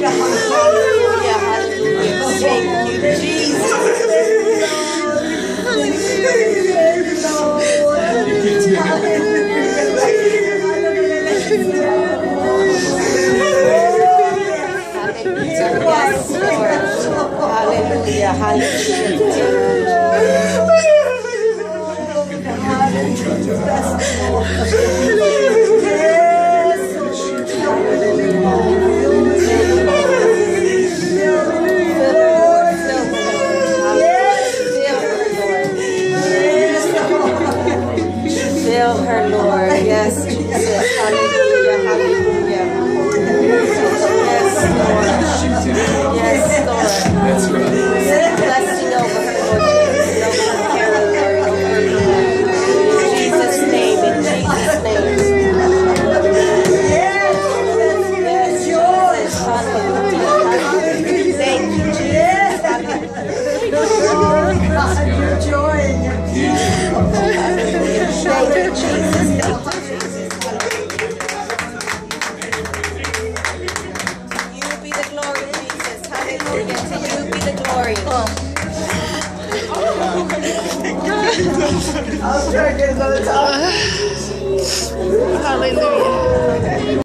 Hallelujah. Hallelujah. Thank you, Jesus. Yes, Lord. Hallelujah. Fill her, Lord. Yes, Jesus. Hallelujah. Hallelujah. Yes, Lord. Yes, Lord. That's right. Blessing over her, Lord Jesus. Over her character, over her Lord. In Jesus' name, in Jesus' name. Yes, hallelujah. Thank you, Jesus. Your joy and your Thank you, Jesus. You be the glory, Jesus. Hallelujah. To you be the glory. I'll try to get another time. Hallelujah.